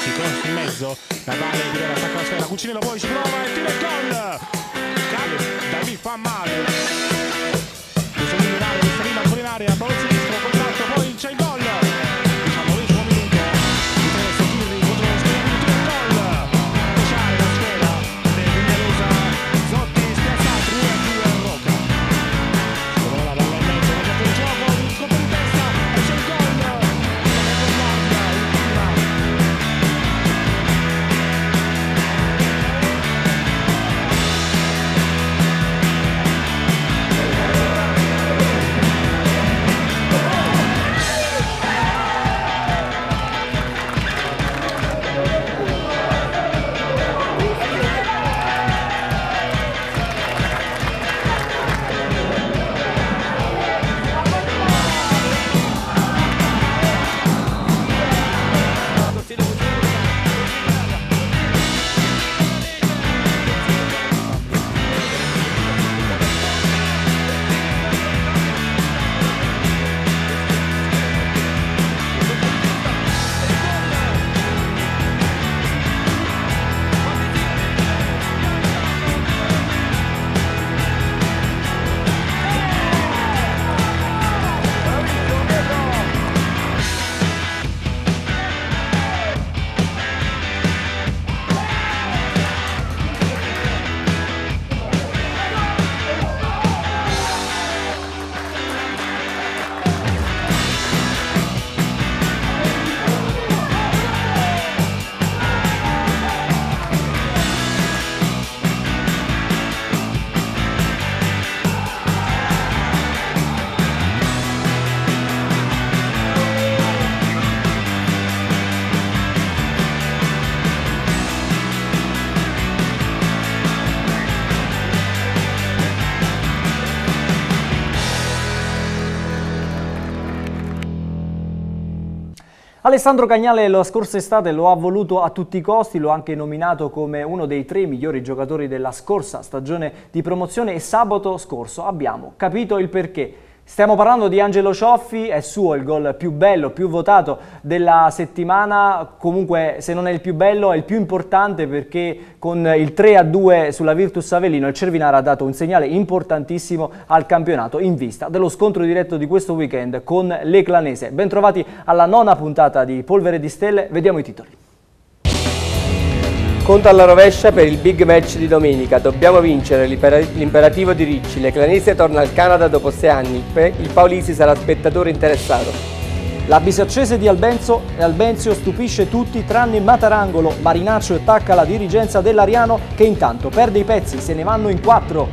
Rossi, cross in mezzo, Natale Guidera attacca la sfera, Cucinello poi ci prova e tira il gol. Cade, da lì fa male. Questo in area, questa rima ancora in area, ballo sinistro, contatto, poi c'è il gol. 19esimo minuto, interesse Kirri contro lo spirito, tira il gol. Lasciare la sfera del Vignalosa, Zotti spiazzato, 2-2 Rocca. Solo la palla in mezzo, non c'è più il gioco, un colpo di testa e c'è il gol. Alessandro Cagnale la scorsa estate lo ha voluto a tutti i costi, lo ha anche nominato come uno dei 3 migliori giocatori della scorsa stagione di promozione e sabato scorso abbiamo capito il perché. Stiamo parlando di Angelo Cioffi, è suo il gol più bello, più votato della settimana, comunque se non è il più bello è il più importante perché con il 3-2 sulla Virtus Avellino il Cervinara ha dato un segnale importantissimo al campionato in vista dello scontro diretto di questo weekend con l'Eclanese. Bentrovati alla 9ª puntata di Polvere di Stelle, vediamo i titoli. Conto alla rovescia per il big match di domenica, dobbiamo vincere l'imperativo di Ricci, l'Eclanese torna al Canada dopo 6 anni, il Paolisi sarà spettatore interessato. La bisaccese di Albenzio stupisce tutti tranne Matarangolo, Marinaccio attacca la dirigenza dell'Ariano che intanto perde i pezzi, se ne vanno in 4.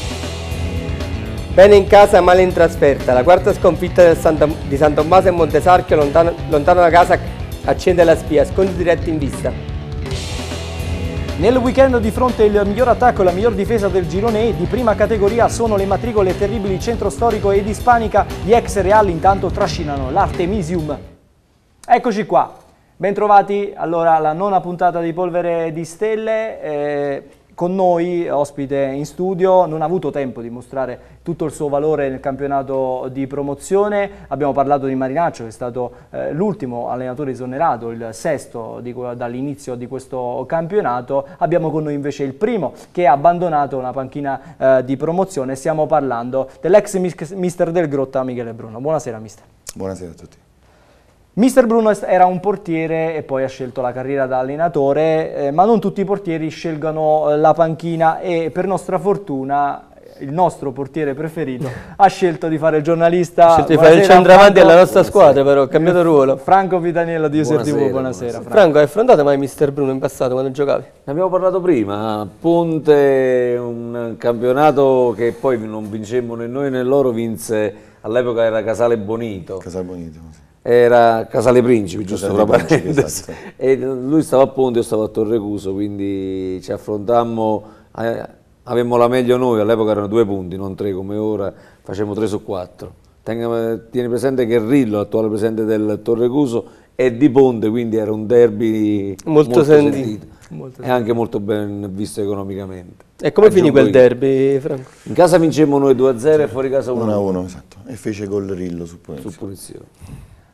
Bene in casa, male in trasferta, la quarta sconfitta di San Tommaso e Montesarchio, lontano da casa accende la spia, scontri diretti in vista. Nel weekend di fronte il miglior attacco e la miglior difesa del girone E di prima categoria sono le matricole terribili Centro Storico ed Ispanica, gli ex Real intanto trascinano l'Artemisium. Eccoci qua, bentrovati allora alla 9ª puntata di Polvere di Stelle. Con noi, ospite in studio, non ha avuto tempo di mostrare tutto il suo valore nel campionato di promozione. Abbiamo parlato di Marinaccio, che è stato l'ultimo allenatore esonerato, il 6° dall'inizio di questo campionato. Abbiamo con noi invece il primo che ha abbandonato una panchina di promozione. Stiamo parlando dell'ex mister del Grotta, Michele Bruno. Buonasera mister. Buonasera a tutti. Mister Bruno era un portiere e poi ha scelto la carriera da allenatore, ma non tutti i portieri scelgono la panchina e per nostra fortuna il nostro portiere preferito ha scelto di fare il giornalista. Ha scelto di fare il centravanti della nostra squadra, però ha cambiato ruolo. Franco Vitaniello di User TV, buonasera. Franco, hai affrontato mai Mister Bruno in passato quando giocavi? Ne abbiamo parlato prima, Ponte, un campionato che poi non vincemmo né noi né loro, vinse, all'epoca era Casale Bonito. Casale Bonito, sì. Era Casale Principi, giusto tra Principi, parentesi. esatto. E lui stava a Ponte, io stavo a Torrecuso, quindi ci affrontammo, avemmo la meglio noi, all'epoca erano 2 punti, non 3 come ora, facevamo 3 su 4. Tieni presente che Rillo, attuale presidente del Torrecuso, è di Ponte, quindi era un derby molto sentito. E anche molto ben visto economicamente. E come finì quel derby, Franco? In casa vincemmo noi 2-0 e fuori casa 1-1. 1-1, esatto. E fece gol Rillo su punizione.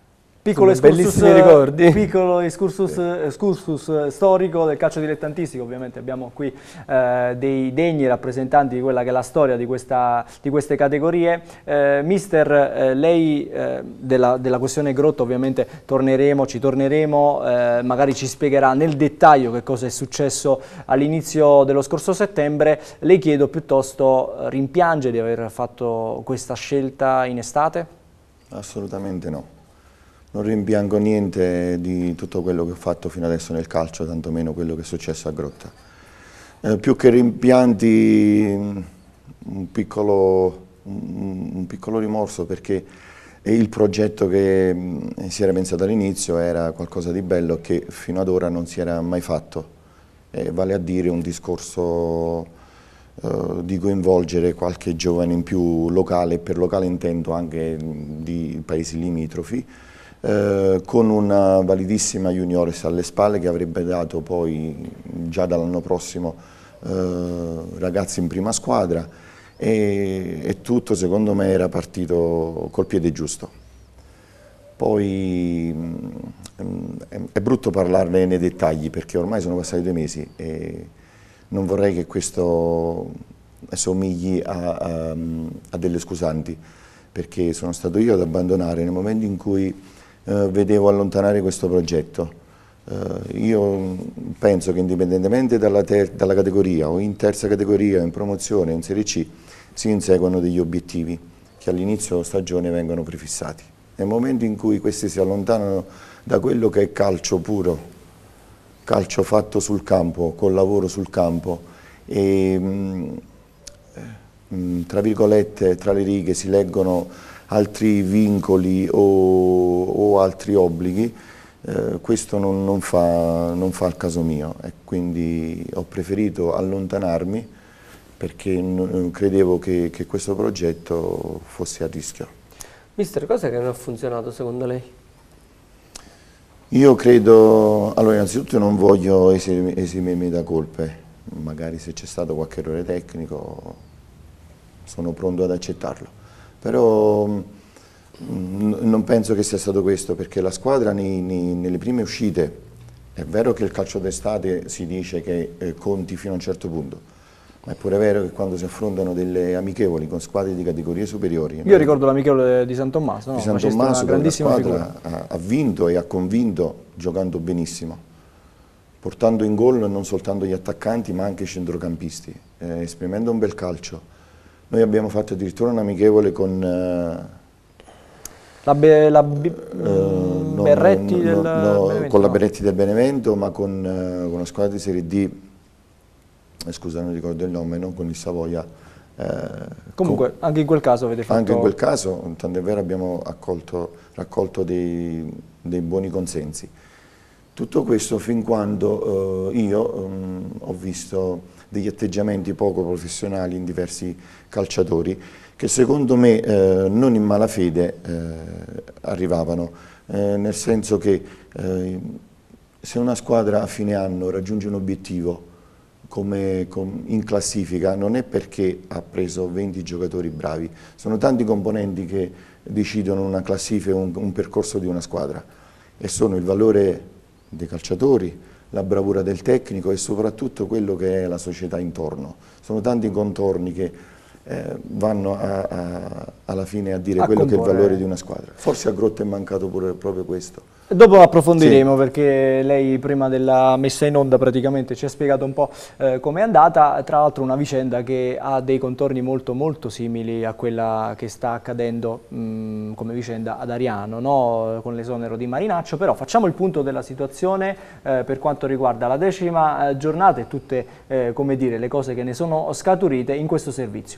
bellissimi ricordi. Piccolo excursus storico del calcio dilettantistico. Ovviamente abbiamo qui dei degni rappresentanti di quella che è la storia di queste categorie. Mister, lei della questione Grotta ovviamente ci torneremo, magari ci spiegherà nel dettaglio che cosa è successo all'inizio dello scorso settembre. Le chiedo piuttosto, rimpiange di aver fatto questa scelta in estate? Assolutamente no. Non rimpiango niente di tutto quello che ho fatto fino adesso nel calcio, tantomeno quello che è successo a Grotta. Più che rimpianti, un piccolo rimorso, perché il progetto che si era pensato all'inizio era qualcosa di bello che fino ad ora non si era mai fatto, vale a dire un discorso di coinvolgere qualche giovane in più locale, per locale intendo anche di paesi limitrofi, con una validissima juniores alle spalle che avrebbe dato poi già dall'anno prossimo ragazzi in prima squadra, e tutto secondo me era partito col piede giusto. Poi è brutto parlarne nei dettagli perché ormai sono passati 2 mesi e non vorrei che questo somigli a delle scusanti, perché sono stato io ad abbandonare nel momento in cui vedevo allontanare questo progetto. Io penso che indipendentemente dalla categoria o in terza categoria, in promozione o in Serie C, si inseguono degli obiettivi che all'inizio stagione vengono prefissati. Nel momento in cui questi si allontanano da quello che è calcio puro, calcio fatto sul campo, col lavoro sul campo, e tra virgolette, tra le righe si leggono altri vincoli o altri obblighi, questo non fa il caso mio, e quindi ho preferito allontanarmi perché credevo che questo progetto fosse a rischio. Mister, cosa che non ha funzionato secondo lei? Io credo, allora innanzitutto non voglio esimermi da colpe, magari se c'è stato qualche errore tecnico sono pronto ad accettarlo. Però non penso che sia stato questo, perché la squadra nelle prime uscite, è vero che il calcio d'estate si dice che conti fino a un certo punto, ma è pure vero che quando si affrontano delle amichevoli con squadre di categorie superiori... Io ricordo l'amichevole di San Tommaso, no? Di San Tommaso, una squadra ha vinto e ha convinto giocando benissimo, portando in gol non soltanto gli attaccanti ma anche i centrocampisti, esprimendo un bel calcio. Noi abbiamo fatto addirittura un amichevole con Berretti del Benevento? Con la Berretti del Benevento, ma con una squadra di Serie D, scusa non ricordo il nome, non con il Savoia. Comunque anche in quel caso avete fatto... Anche in quel caso, tant'è vero, abbiamo raccolto dei buoni consensi. Tutto questo fin quando io ho visto degli atteggiamenti poco professionali in diversi calciatori che secondo me non in malafede arrivavano, nel senso che se una squadra a fine anno raggiunge un obiettivo in classifica non è perché ha preso 20 giocatori bravi, sono tanti componenti che decidono una classifica, un percorso di una squadra, e sono il valore dei calciatori, la bravura del tecnico e soprattutto quello che è la società intorno. Sono tanti contorni che vanno alla fine a dire quello che è il valore di una squadra. Forse a Grotta è mancato proprio questo. Dopo approfondiremo, sì, perché lei prima della messa in onda praticamente ci ha spiegato un po' come è andata, tra l'altro una vicenda che ha dei contorni molto molto simili a quella che sta accadendo come vicenda ad Ariano, no? Con l'esonero di Marinaccio. Però facciamo il punto della situazione per quanto riguarda la 10ª giornata e tutte come dire, le cose che ne sono scaturite in questo servizio.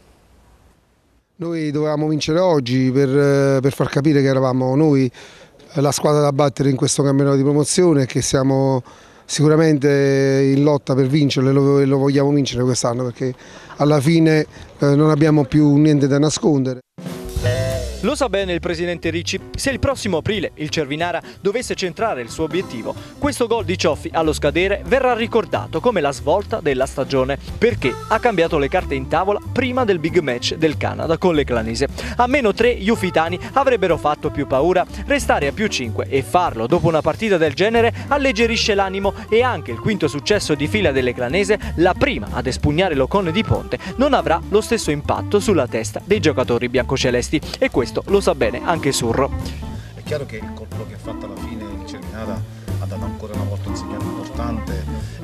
Noi dovevamo vincere oggi per far capire che eravamo noi la squadra da battere in questo campionato di promozione e che siamo sicuramente in lotta per vincerlo e lo vogliamo vincere quest'anno, perché alla fine non abbiamo più niente da nascondere. Lo sa bene il presidente Ricci, se il prossimo aprile il Cervinara dovesse centrare il suo obiettivo, questo gol di Cioffi allo scadere verrà ricordato come la svolta della stagione, perché ha cambiato le carte in tavola prima del big match del Canada con l'Eclanese. A -3 gli ufitani avrebbero fatto più paura, restare a +5 e farlo dopo una partita del genere alleggerisce l'animo e anche il quinto successo di fila dell'Eclanese, la prima ad espugnare l'Ocone di Ponte, non avrà lo stesso impatto sulla testa dei giocatori biancocelesti e questo lo sa bene anche Surro. È chiaro che il colpo che ha fatto alla fine il Cervinara ha dato ancora una volta un segnale importante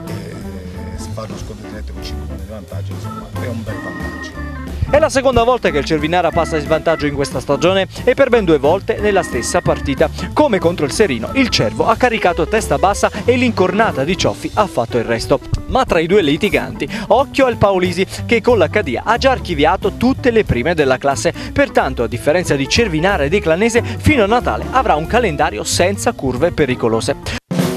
e fare uno scontro diretto con 5 punti di vantaggio, insomma, è un bel vantaggio. È la seconda volta che il Cervinara passa in svantaggio in questa stagione e per ben 2 volte nella stessa partita. Come contro il Serino, il Cervo ha caricato testa bassa e l'incornata di Cioffi ha fatto il resto. Ma tra i due litiganti, occhio al Paolisi che con l'Accadia ha già archiviato tutte le prime della classe. Pertanto, a differenza di Cervinara e di Eclanese, fino a Natale avrà un calendario senza curve pericolose.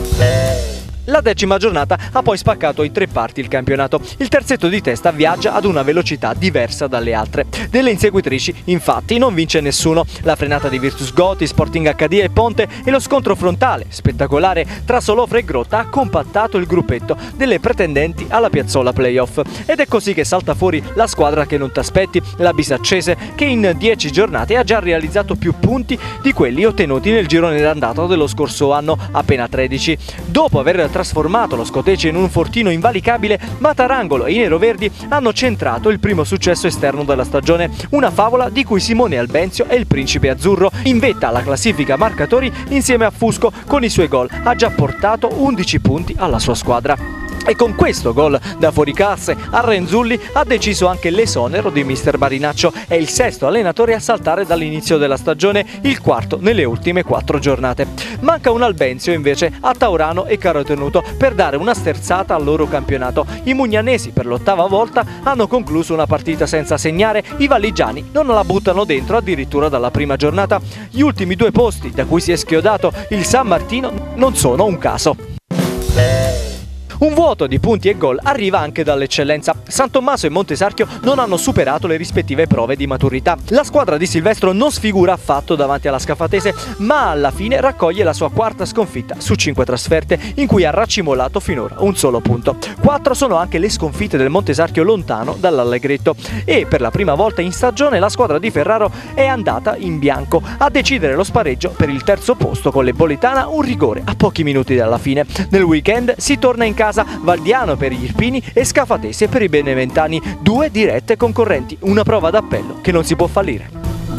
La 10ª giornata ha poi spaccato in 3 parti il campionato. Il terzetto di testa viaggia ad una velocità diversa dalle altre. Delle inseguitrici, infatti, non vince nessuno. La frenata di Virtus Goti, Sporting Accadia e Ponte e lo scontro frontale, spettacolare, tra Solofra e Grotta ha compattato il gruppetto delle pretendenti alla piazzola playoff. Ed è così che salta fuori la squadra che non t'aspetti, la Bisaccese, che in 10 giornate ha già realizzato più punti di quelli ottenuti nel girone d'andata dello scorso anno, appena 13. Dopo aver trasformato lo Scotece in un fortino invalicabile, Matarangolo e i neroverdi hanno centrato il primo successo esterno della stagione, una favola di cui Simone Albenzio è il principe azzurro. In vetta alla classifica marcatori insieme a Fusco, con i suoi gol ha già portato 11 punti alla sua squadra. E con questo gol da fuoriclasse a Renzulli ha deciso anche l'esonero di mister Marinaccio. È il 6º allenatore a saltare dall'inizio della stagione, il 4º nelle ultime 4 giornate. Manca un Albenzio invece a Taurano e Carotenuto per dare una sterzata al loro campionato. I mugnanesi per l'8ª volta hanno concluso una partita senza segnare, i valligiani non la buttano dentro addirittura dalla prima giornata. Gli ultimi 2 posti da cui si è schiodato il San Martino non sono un caso. Un vuoto di punti e gol arriva anche dall'eccellenza. San Tommaso e Montesarchio non hanno superato le rispettive prove di maturità. La squadra di Silvestro non sfigura affatto davanti alla Scafatese, ma alla fine raccoglie la sua 4ª sconfitta su 5 trasferte, in cui ha racimolato finora un solo punto. 4 sono anche le sconfitte del Montesarchio lontano dall'Allegretto e per la prima volta in stagione la squadra di Ferraro è andata in bianco. A decidere lo spareggio per il 3º posto con l'Ebolitana, un rigore a pochi minuti dalla fine. Nel weekend si torna in casa, Valdiano per gli Irpini e Scafatese per i Beneventani, 2 dirette concorrenti, una prova d'appello che non si può fallire.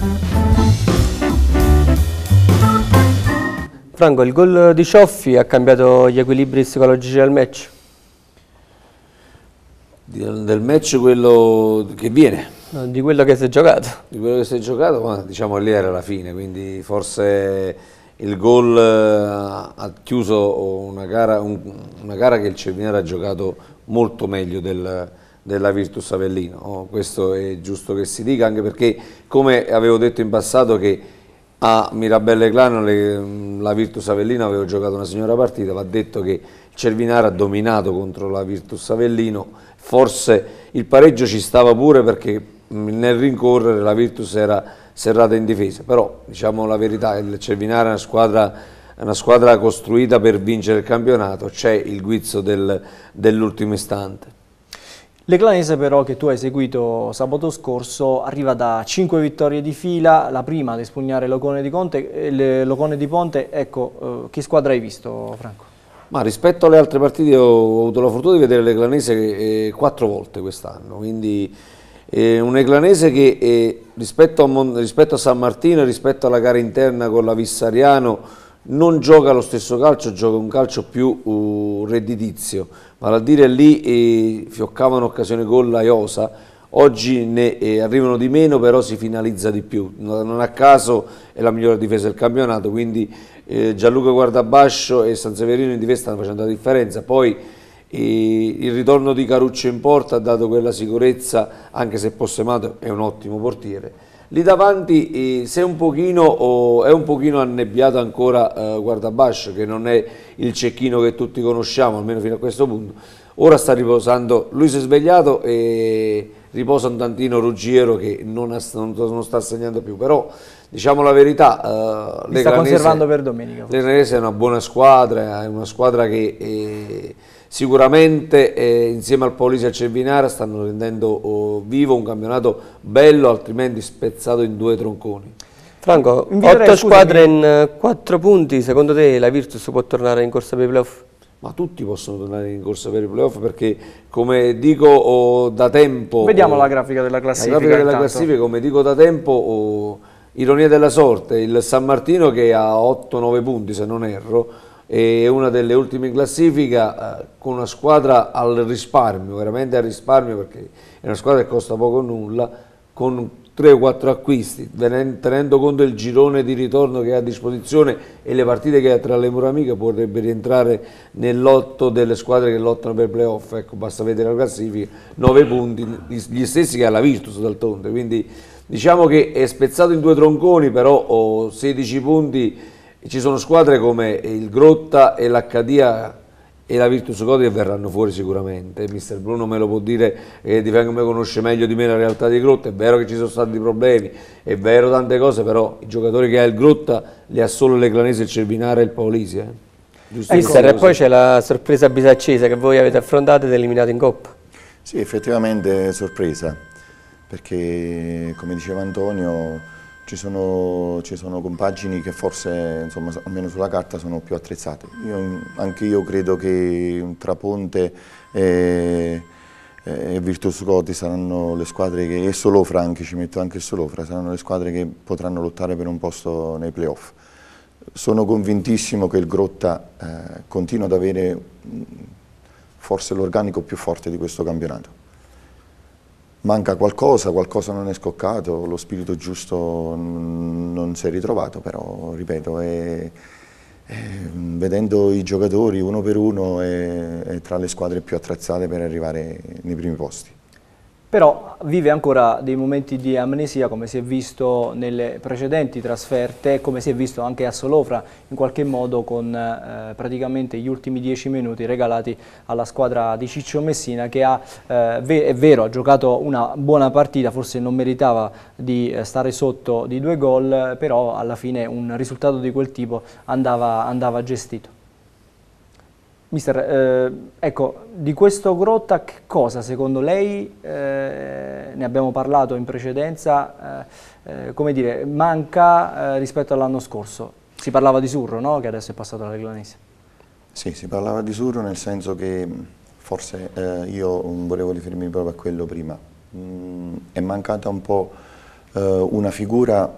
Franco, il gol di Cioffi ha cambiato gli equilibri psicologici del match? Del match quello che viene? No, di quello che si è giocato. Di quello che si è giocato, ma diciamo lì era la fine, quindi forse il gol ha chiuso una gara che il Cervinara ha giocato molto meglio della Virtus Avellino. Questo è giusto che si dica, anche perché, come avevo detto in passato, che a Mirabelle Clano la Virtus Avellino aveva giocato una signora partita, va detto che il Cervinara ha dominato contro la Virtus Avellino. Forse il pareggio ci stava pure, perché nel rincorrere la Virtus era serrata in difesa, però diciamo la verità, il Cervinara è una squadra costruita per vincere il campionato, c'è il guizzo dell'ultimo istante. L'Eclanese però, che tu hai seguito sabato scorso, arriva da 5 vittorie di fila, la prima ad espugnare l'Ocone di Ponte. Ecco, che squadra hai visto, Franco? Ma rispetto alle altre partite ho avuto la fortuna di vedere l'Eclanese 4 volte quest'anno, quindi un Eclanese che rispetto a San Martino e rispetto alla gara interna con la Vissariano non gioca lo stesso calcio, gioca un calcio più redditizio, vale a dire lì fioccavano occasioni gol a Iosa, oggi ne arrivano di meno, però si finalizza di più. Non a caso è la migliore difesa del campionato, quindi Gianluca Guardabascio e Sanseverino in difesa stanno facendo la differenza. Poi il ritorno di Caruccio in porta ha dato quella sicurezza, anche se Possemato è un ottimo portiere. Lì davanti è un pochino annebbiato ancora Guardabascio, che non è il cecchino che tutti conosciamo, almeno fino a questo punto. Ora sta riposando, lui si è svegliato e riposa un tantino Ruggiero, che non sta segnando più, però diciamo la verità, Mi sta conservando per domenica. L'Egranese è una buona squadra, è una squadra che sicuramente insieme al Polisi e al Cervinara stanno rendendo vivo un campionato bello, altrimenti spezzato in 2 tronconi. Franco, 8 squadre in 4 punti, secondo te la Virtus può tornare in corsa per i playoff? Ma tutti possono tornare in corsa per i playoff perché, come dico da tempo... Vediamo la grafica della classifica. La grafica della classifica, come dico da tempo, ironia della sorte, il San Martino che ha 8-9 punti se non erro, è una delle ultime in classifica con una squadra al risparmio, veramente al risparmio, perché è una squadra che costa poco o nulla, con 3 o 4 acquisti, tenendo conto del girone di ritorno che ha a disposizione e le partite che ha tra le mura amiche, potrebbe rientrare nel lotto delle squadre che lottano per playoff. Ecco, basta vedere la classifica, 9 punti, gli stessi che ha la Virtus d'altronde, quindi diciamo che è spezzato in 2 tronconi, però 16 punti. Ci sono squadre come il Grotta e l'Accadia e la Virtus Codi verranno fuori sicuramente. Mister Bruno me lo può dire, Di me conosce meglio di me la realtà di Grotta. È vero che ci sono stati problemi, è vero tante cose, però i giocatori che ha il Grotta li ha solo l'Eclanese, il Cervinara e il Paolisi. E poi c'è la sorpresa bisaccese che voi avete affrontato ed eliminato in Coppa. Sì, effettivamente sorpresa, perché come diceva Antonio ci sono compagini che forse, insomma, almeno sulla carta sono più attrezzate. Anche io credo che tra Ponte e Virtus Coti saranno le squadre che, e Solofra anche, ci metto anche Solofra, saranno le squadre che potranno lottare per un posto nei playoff. Sono convintissimo che il Grotta continua ad avere forse l'organico più forte di questo campionato. Manca qualcosa non è scoccato, lo spirito giusto non si è ritrovato, però ripeto, vedendo i giocatori uno per uno è tra le squadre più attrezzate per arrivare nei primi posti. Però vive ancora dei momenti di amnesia, come si è visto nelle precedenti trasferte, come si è visto anche a Solofra, in qualche modo con praticamente gli ultimi 10 minuti regalati alla squadra di Ciccio Messina, che è vero, ha giocato una buona partita, forse non meritava di stare sotto di 2 gol, però alla fine un risultato di quel tipo andava gestito. Mister, ecco, di questo Grotta che cosa secondo lei, ne abbiamo parlato in precedenza, come dire, manca rispetto all'anno scorso? Si parlava di Surro, no? Che adesso è passato alla Leglanese. Sì, si parlava di Surro nel senso che forse io volevo riferirmi proprio a quello prima. È mancata un po' una figura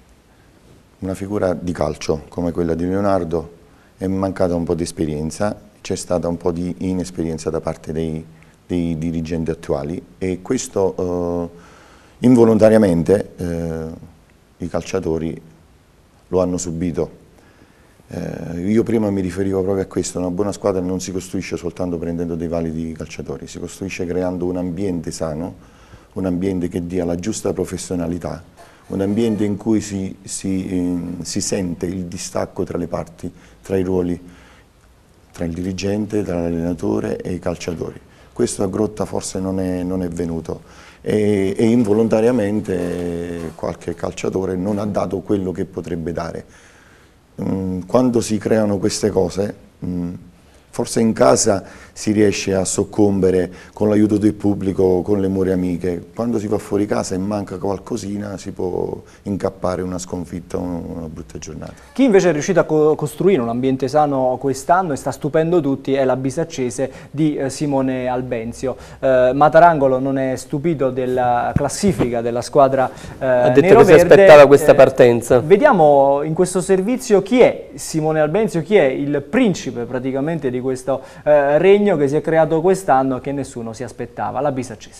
di calcio come quella di Leonardo, è mancata un po' di esperienza. C'è stata un po' di inesperienza da parte dei dirigenti attuali e questo involontariamente i calciatori lo hanno subito. Io prima mi riferivo proprio a questo, una buona squadra non si costruisce soltanto prendendo dei validi calciatori, si costruisce creando un ambiente sano, un ambiente che dia la giusta professionalità, un ambiente in cui si sente il distacco tra le parti, tra i ruoli, tra il dirigente, tra l'allenatore e i calciatori. Questo a Grotta forse non è venuto e involontariamente qualche calciatore non ha dato quello che potrebbe dare. Quando si creano queste cose, forse in casa si riesce a soccombere con l'aiuto del pubblico, con le mura amiche. Quando si va fuori casa e manca qualcosina si può incappare una sconfitta, una brutta giornata. Chi invece è riuscito a costruire un ambiente sano quest'anno e sta stupendo tutti è la Bisaccese di Simone Albenzio. Matarangolo non è stupito della classifica della squadra ha detto neroverde. Che si aspettava questa partenza. Vediamo in questo servizio chi è Simone Albenzio, chi è il principe praticamente di questo regno che si è creato quest'anno che nessuno si aspettava, la Bisaccese.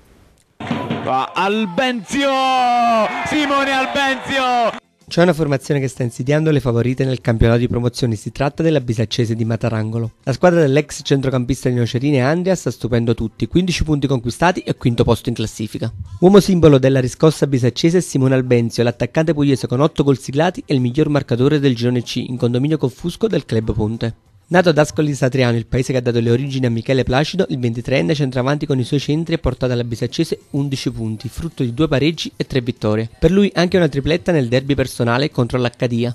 Albenzio! Simone Albenzio! C'è una formazione che sta insidiando le favorite nel campionato di promozione, si tratta della Bisaccese di Matarangolo. La squadra dell'ex centrocampista di Nocerine Andria sta stupendo tutti, 15 punti conquistati e quinto posto in classifica. Uomo simbolo della riscossa bisaccese è Simone Albenzio, l'attaccante pugliese con 8 gol siglati e il miglior marcatore del girone C in condominio con Fusco del Club Ponte. Nato ad Ascoli Satriano, il paese che ha dato le origini a Michele Placido, il 23enne centravanti con i suoi centri ha portato alla Bisaccese 11 punti, frutto di 2 pareggi e 3 vittorie. Per lui anche una tripletta nel derby personale contro l'Accadia.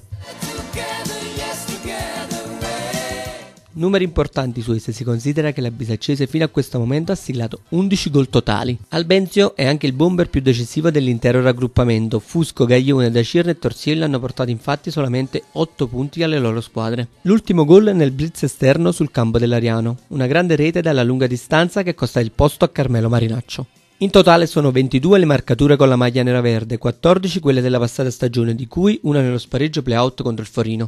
Numeri importanti suoi se si considera che la Bisaccese fino a questo momento ha siglato 11 gol totali. Albenzio è anche il bomber più decisivo dell'intero raggruppamento. Fusco, Gaglione, Dacirne e Torsiello hanno portato infatti solamente 8 punti alle loro squadre. L'ultimo gol nel blitz esterno sul campo dell'Ariano, una grande rete dalla lunga distanza che costa il posto a Carmelo Marinaccio. In totale sono 22 le marcature con la maglia nera-verde, 14 quelle della passata stagione, di cui una nello spareggio play-out contro il Forino.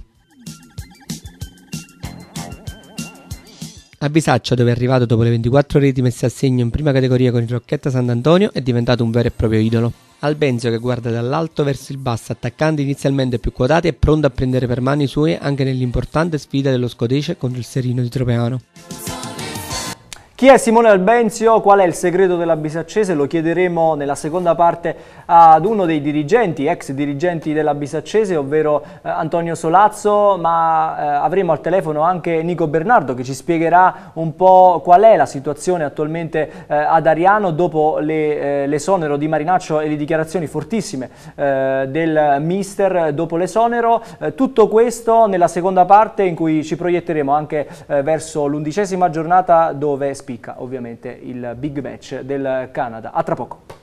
A Bisaccia, dove è arrivato dopo le 24 reti messe a segno in prima categoria con il Rocchetta Sant'Antonio, è diventato un vero e proprio idolo. Albenzio, che guarda dall'alto verso il basso, attaccando inizialmente più quotati, è pronto a prendere per mano i suoi anche nell'importante sfida dello Scodese contro il Serino di Tropeano. Chi è Simone Albenzio? Qual è il segreto della Bisaccese? Lo chiederemo nella seconda parte ad uno dei dirigenti, ex dirigenti della Bisaccese, ovvero Antonio Solazzo, ma avremo al telefono anche Nico Bernardo che ci spiegherà un po' qual è la situazione attualmente ad Ariano dopo l'esonero di Marinaccio e le dichiarazioni fortissime del mister dopo l'esonero. Tutto questo nella seconda parte, in cui ci proietteremo anche verso l'11ª giornata, dove spicca ovviamente il big match del Canada. A tra poco.